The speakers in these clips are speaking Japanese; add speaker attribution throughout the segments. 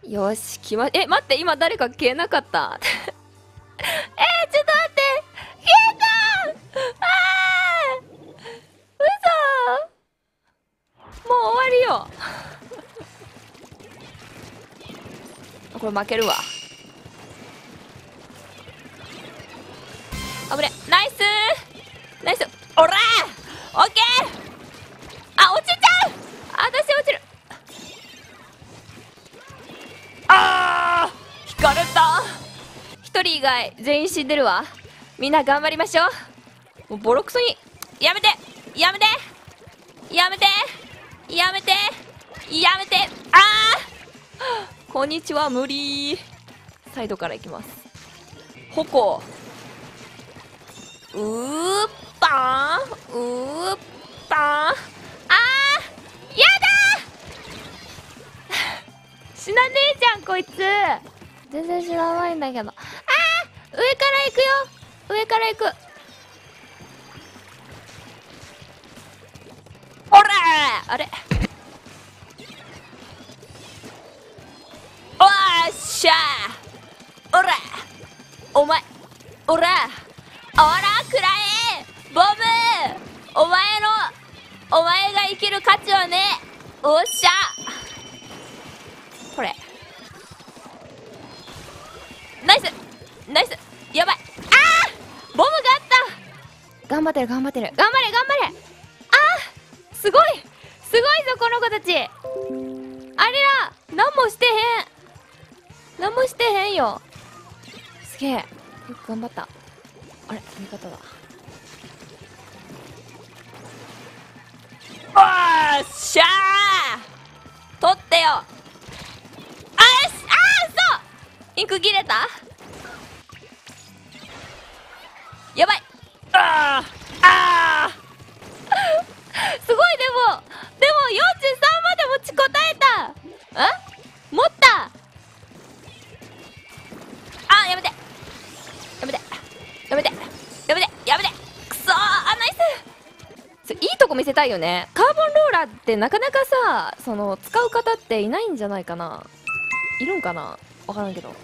Speaker 1: よし、待って、今誰か消えなかった。ちょっと待って、消えた。嘘。もう終わりよ。これ負けるわ。あぶね、ナイスナイス、おらー、オッケー。あ、落ちちゃう。私落ちる。あー、引かれた。一人以外全員死んでるわ。みんな頑張りましょう。もうボロクソにやめてやめてやめてやめてやめて。あー、こんにちは、無理。サイドから行きます。矛、うーぱーん、うーぱーん。あー、やだー。死なねえじゃんこいつ。全然知らないんだけど。あー、上から行くよ。上から行く。おらー、あれ、おーっしゃー。おら、お前、おら、おらくらえボム。お前が生きる価値はね。おっしゃ、これナイスナイス。やばい。あー、ボムがあった。頑張ってる頑張ってる、頑張れ頑張れ。あー、すごいすごいぞこの子たち。あれら、何もしてへん、何もしてへんよ。すげえ、よく頑張った。あれ、味方だ。おーっしゃー、取ってよ。あーし、あー、そう、インク切れた。やばい。あーあーすごい。でも43まで持ちこたえた。持った。あー、やめてやめてやめてやめてやめて、くそー。あ、ナイス。いいとこ見せたいよね。カーボンローラーってなかなかさ、その使う方っていないんじゃないかな。いるんかな、わからんけど。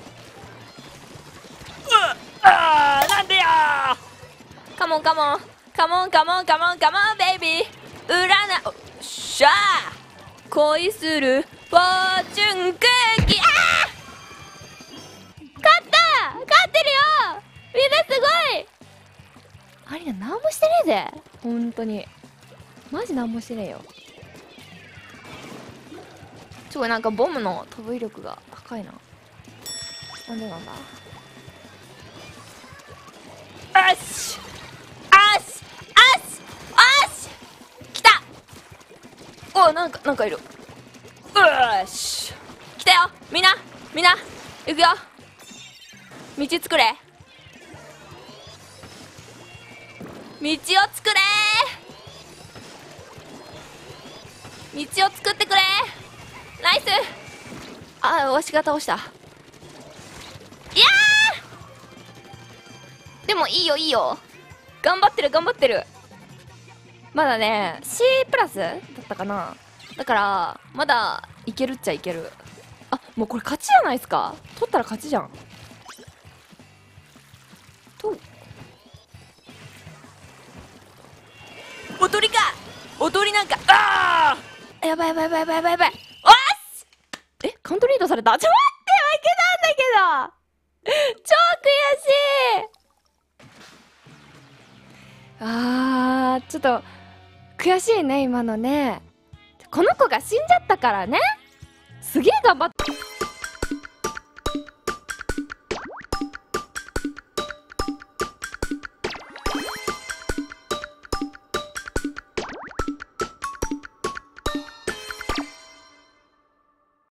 Speaker 1: あー、なんでやー。カモンカモンカモンカモンカモンカモンベイビー。占な、おっしゃー、恋するフォーチュンクッキー。あー、勝った、勝ってるよ。みんなすごい。あれな、何もしてねえぜ本当に。マジ何もしてねえよ。なんかボムの飛ぶ威力が高いな。なんでなんだ。よしあしあしあし、来た。お、なんかいる。よし、来たよ。みんな行くよ。道作れ、道を作れ、道を作ってくれ。ナイス。あー、わしが倒した。いやー、でもいいよいいよ、頑張ってる頑張ってる。まだね C プラスだったかな。だからまだいけるっちゃいける。あ、もうこれ勝ちじゃないですか。取ったら勝ちじゃん。と、おとりか、おとりなんか。あー、やばいやばいやばいやばいやばいやばい。おっし、カウントリードされた。ちょ、待って、負けたんだけど。超悔しい。ちょっと悔しいね今のね。この子が死んじゃったからね。すげえ頑張った。